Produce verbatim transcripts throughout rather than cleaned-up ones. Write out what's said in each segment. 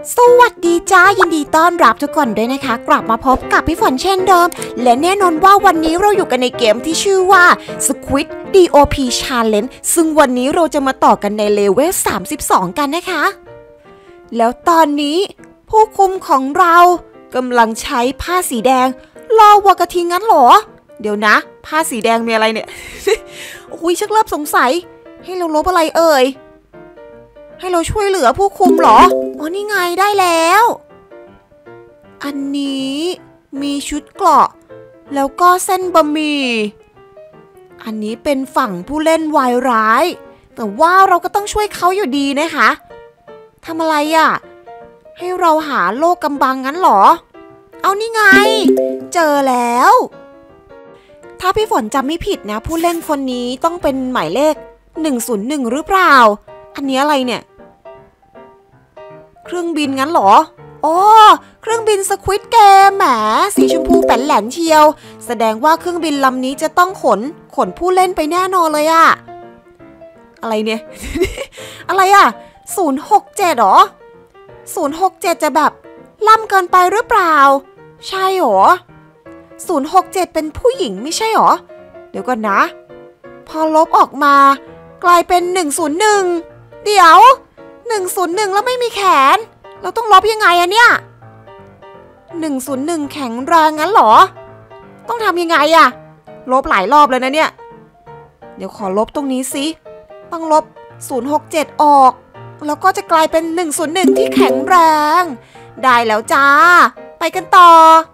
สวัสดีจ้ายินดีต้อนรับทุกคนด้วยนะคะกลับมาพบกับพี่ฝนเช่นเดิมและแน่นอนว่าวันนี้เราอยู่กันในเกมที่ชื่อว่า Squid ดี โอ พี Challenge ซึ่งวันนี้เราจะมาต่อกันในเลเวลสามสิบสองกันนะคะแล้วตอนนี้ผู้คุมของเรากำลังใช้ผ้าสีแดงล่อวัวกระทิงงั้นหรอเดี๋ยวนะผ้าสีแดงมีอะไรเนี่ย โอ้ยชักเริ่มสงสัยให้เราลบอะไรเอ่ยให้เราช่วยเหลือผู้คุมเหรออ๋อนี่ไงได้แล้วอันนี้มีชุดเกราะแล้วก็เส้นบะหมี่อันนี้เป็นฝั่งผู้เล่นวายร้ายแต่ว่าเราก็ต้องช่วยเขาอยู่ดีนะคะทำอะไรอ่ะให้เราหาโลกกำบังงั้นเหรอเอานี่ไงเจอแล้วถ้าพี่ฝนจำไม่ผิดนะผู้เล่นคนนี้ต้องเป็นหมายเลขหนึ่งศูนย์หนึ่งหรือเปล่าอันนี้อะไรเนี่ยเครื่องบินงั้นเหรออ๋อเครื่องบินสควิดเกมแหมสีชมพูแป๋นแหลนเชียวแสดงว่าเครื่องบินลำนี้จะต้องขนขนผู้เล่นไปแน่นอนเลยอะอะไรเนี่ย อะไรอะศูนย์หกเจ็ดหรอศูนย์หกเจ็ดจะแบบล่ำเกินไปหรือเปล่าใช่หรอศูนย์หกเจ็ดเป็นผู้หญิงไม่ใช่หรอเดี๋ยวก่อนนะพอลบออกมากลายเป็นหนึ่งศูนย์หนึ่งเดี๋ยวหนึ่งศูนย์หนึ่งแล้วไม่มีแขนเราต้องลบยังไงอะเนี่ยหนึ่งศูนย์หนึ่งแข็งแรงงั้นเหรอต้องทำยังไงอะลบหลายรอบเลยนะเนี่ยเดี๋ยวขอลบตรงนี้สิต้องลบศูนย์หกเจ็ดออกแล้วก็จะกลายเป็นหนึ่งศูนย์หนึ่งที่แข็งแรงได้แล้วจ้าไปกันต่อ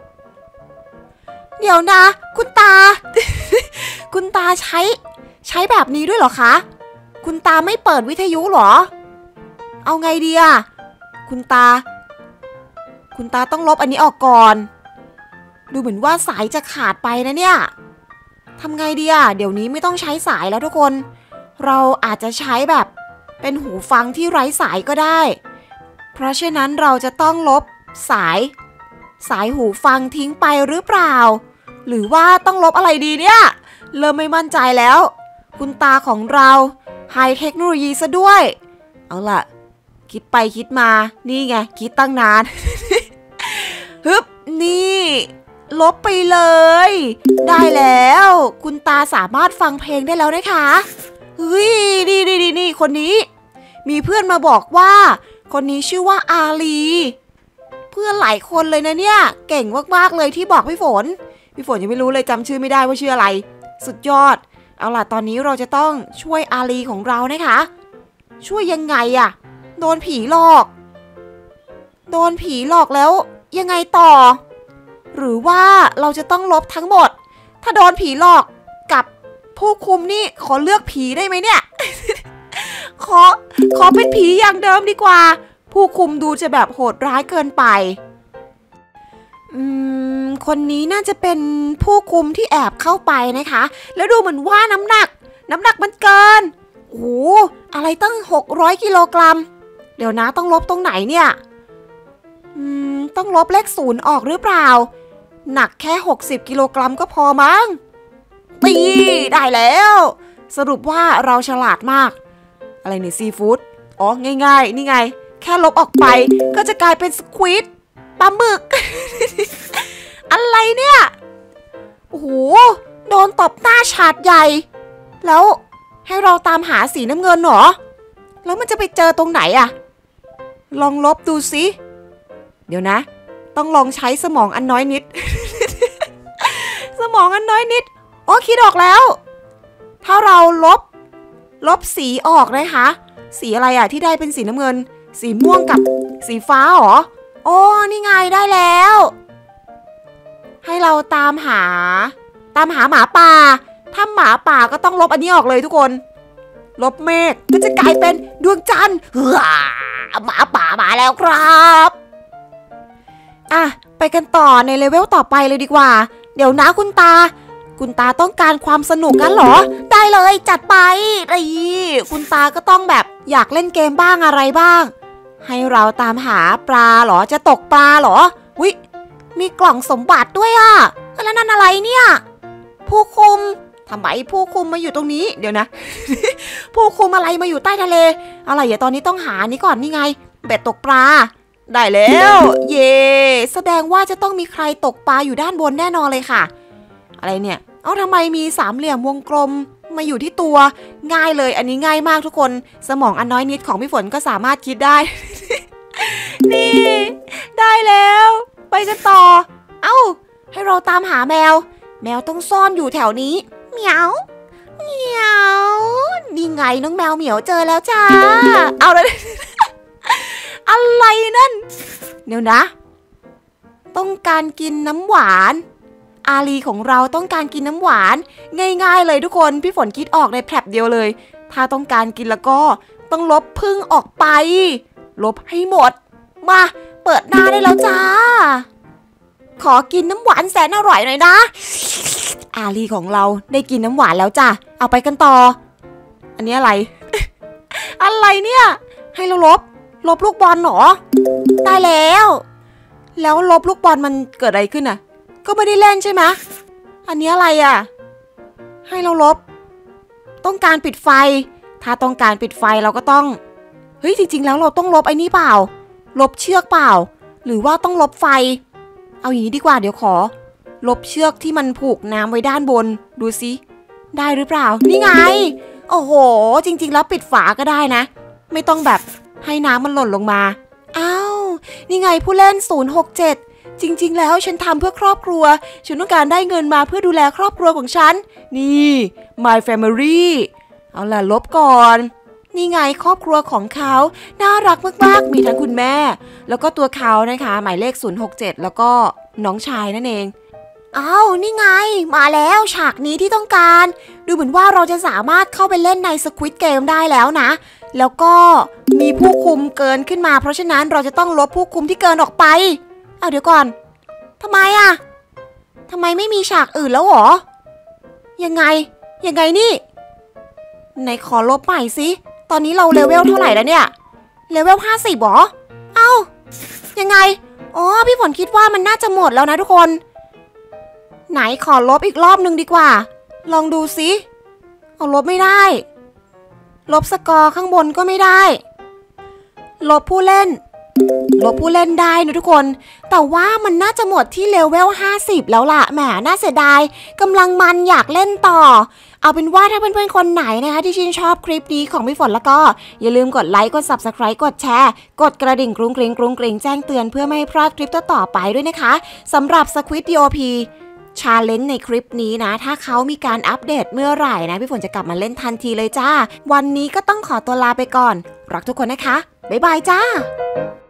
เดี๋ยวนะคุณตา คุณตาใช้ใช้แบบนี้ด้วยเหรอคะคุณตาไม่เปิดวิทยุเหรอเอาไงดีอะคุณตาคุณตาต้องลบอันนี้ออกก่อนดูเหมือนว่าสายจะขาดไปนะเนี่ยทำไงดีอะเดี๋ยวนี้ไม่ต้องใช้สายแล้วทุกคนเราอาจจะใช้แบบเป็นหูฟังที่ไร้สายก็ได้เพราะฉะนั้นเราจะต้องลบสายสายหูฟังทิ้งไปหรือเปล่าหรือว่าต้องลบอะไรดีเนี่ยเริ่มไม่มั่นใจแล้วคุณตาของเราไฮเทคโนโลยีซะด้วยเอาล่ะคิดไปคิดมานี่ไงคิดตั้งนาน ฮึบนี่ลบไปเลยได้แล้วคุณตาสามารถฟังเพลงได้แล้วนะคะเฮ้ยนี่นี่นี่นี่คนนี้มีเพื่อนมาบอกว่าคนนี้ชื่อว่าอาลีเพื่อนหลายคนเลยนะเนี่ยเก่งมากๆเลยที่บอกพี่ฝนพี่ฝนยังไม่รู้เลยจำชื่อไม่ได้ว่าชื่ออะไรสุดยอดเอาล่ะตอนนี้เราจะต้องช่วยอาลีของเรานะคะช่วยยังไงอะโดนผีหลอกโดนผีหลอกแล้วยังไงต่อหรือว่าเราจะต้องลบทั้งหมดถ้าโดนผีหลอกกับผู้คุมนี่ขอเลือกผีได้ไหมเนี่ย ขอขอเป็นผีอย่างเดิมดีกว่าผู้คุมดูจะแบบโหดร้ายเกินไปอืมคนนี้น่าจะเป็นผู้คุมที่แอบเข้าไปนะคะแล้วดูเหมือนว่าน้ำหนักน้ำหนักมันเกินโอ้โหอะไรตั้งหกร้อยกิโลกรัมเดี๋ยวนะต้องลบตรงไหนเนี่ยอืมต้องลบเลขศูนย์ออกหรือเปล่าหนักแค่หกสิบกิโลกรัมก็พอมั้งตีได้แล้วสรุปว่าเราฉลาดมากอะไรเนี่ยซีฟู้ดอ๋อง่ายๆนี่ไงแค่ลบออกไปก็จะกลายเป็นสควิดปลาหมึก อะไรเนี่ยโอ้โหโดนตบหน้าฉาดใหญ่แล้วให้เราตามหาสีน้ำเงินเหรอแล้วมันจะไปเจอตรงไหนอะลองลบดูสิเดี๋ยวนะต้องลองใช้สมองอันน้อยนิด สมองอันน้อยนิดโอ้คิดออกแล้วถ้าเราลบลบสีออกนะคะสีอะไรอะที่ได้เป็นสีน้ำเงินสีม่วงกับสีฟ้าหรอโอ้นี่ไงได้แล้วให้เราตามหาตามหาหมาป่าถ้าหมาป่าก็ต้องลบอันนี้ออกเลยทุกคนลบเมฆก็จะกลายเป็นดวงจันทร์หมาป่ามาแล้วครับอ่ะไปกันต่อในเลเวลต่อไปเลยดีกว่าเดี๋ยวนะคุณตาคุณตาต้องการความสนุกกันเหรอได้เลยจัดไปไอ้คุณตาก็ต้องแบบอยากเล่นเกมบ้างอะไรบ้างให้เราตามหาปลาเหรอจะตกปลาเหรอวิมีกล่องสมบัติด้วยอ่ะแล้วนั่นอะไรเนี่ยผู้คุมทำไมผู้คุมมาอยู่ตรงนี้เดี๋ยวนะ ผู้คุมอะไรมาอยู่ใต้ทะเลอะไรอย่าตอนนี้ต้องหานี้ก่อนนี่ไงเบ็ดตกปลาได้แล้วเย่แสดงว่าจะต้องมีใครตกปลาอยู่ด้านบนแน่นอนเลยค่ะอะไรเนี่ยเอ้าทำไมมีสามเหลี่ยมวงกลมมาอยู่ที่ตัวง่ายเลยอันนี้ง่ายมากทุกคนสมองอันน้อยนิดของพี่ฝนก็สามารถคิดได้ นี่ได้แล้วไปกันต่อเอ้าให้เราตามหาแมวแมวต้องซ่อนอยู่แถวนี้เหมียวเหมียวนี่ไงน้องแมวเหมียวเจอแล้วจ้าเอาเลย อะไรนั่นเดี๋ยวนะต้องการกินน้ำหวานอาลีของเราต้องการกินน้ำหวานง่ายๆเลยทุกคนพี่ฝนคิดออกในแผลบเดียวเลยถ้าต้องการกินแล้วก็ต้องลบพึ่งออกไปลบให้หมดมาเปิดหน้าได้แล้วจ้าขอกินน้ำหวานแสนอร่อยหน่อยนะอาลีของเราได้กินน้ำหวานแล้วจ้าเอาไปกันต่ออันนี้อะไร อะไรเนี่ยให้เราลบลบลูกบอลเหรอได้แล้วแล้วลบลูกบอลมันเกิดอะไรขึ้นอ่ะก็ไม่ได้เล่นใช่ไหมอันนี้อะไรอ่ะให้เราลบต้องการปิดไฟถ้าต้องการปิดไฟเราก็ต้องเฮ้ยจริงๆแล้วเราต้องลบไอ้นี่เปล่าลบเชือกเปล่าหรือว่าต้องลบไฟเอาอย่างนี้ดีกว่าเดี๋ยวขอลบเชือกที่มันผูกน้ำไว้ด้านบนดูสิได้หรือเปล่านี่ไงโอ้โหจริงๆแล้วปิดฝาก็ได้นะไม่ต้องแบบให้น้ำมันหล่นลงมาอ้าวนี่ไงผู้เล่นศูนย์หกเจ็ดจริงๆแล้วฉันทำเพื่อครอบครัวฉันต้องการได้เงินมาเพื่อดูแลครอบครัวของฉันนี่ my family เอาล่ะลบก่อนนี่ไงครอบครัวของเขาน่ารักมากๆมีทั้งคุณแม่แล้วก็ตัวเขานะคะหมายเลขศูนย์หกเจ็ดแล้วก็น้องชายนั่นเองอ้าวนี่ไงมาแล้วฉากนี้ที่ต้องการดูเหมือนว่าเราจะสามารถเข้าไปเล่นใน Squid Game ได้แล้วนะแล้วก็มีผู้คุมเกินขึ้นมาเพราะฉะนั้นเราจะต้องลบผู้คุมที่เกินออกไปเอาเดี๋ยวก่อนทำไมอะทำไมไม่มีฉากอื่นแล้วหรอยังไงยังไงนี่ไหนขอลบใหม่สิตอนนี้เราเลเวลเท่าไหร่แล้วเนี่ยเลเวลห้าสิบหรอเอ้ายังไงอ๋อพี่ฝนคิดว่ามันน่าจะหมดแล้วนะทุกคนไหนขอลบอีกรอบนึงดีกว่าลองดูสิเอาลบไม่ได้ลบสกอร์ข้างบนก็ไม่ได้ลบผู้เล่นลบผู้เล่นได้นะทุกคนแต่ว่ามันน่าจะหมดที่เลเวลห้าสิบแล้วล่ะแหมน่าเสียดายกำลังมันอยากเล่นต่อเอาเป็นว่าถ้าเพื่อนๆคนไหนนะคะที่ชื่นชอบคลิปนี้ของพี่ฝนแล้วก็อย่าลืมกดไลค์กด ซับสไครบ์ กดแชร์กดกระดิ่งกรุ้งกริ้งกรุ้งกริ้งแจ้งเตือนเพื่อไม่ให้พลาดคลิปต่อๆไปด้วยนะคะสำหรับ Squid ดี โอ พี Challenge ในคลิปนี้นะถ้าเขามีการอัปเดตเมื่อไหร่นะพี่ฝนจะกลับมาเล่นทันทีเลยจ้าวันนี้ก็ต้องขอตัวลาไปก่อนรักทุกคนนะคะบ๊ายบายจ้า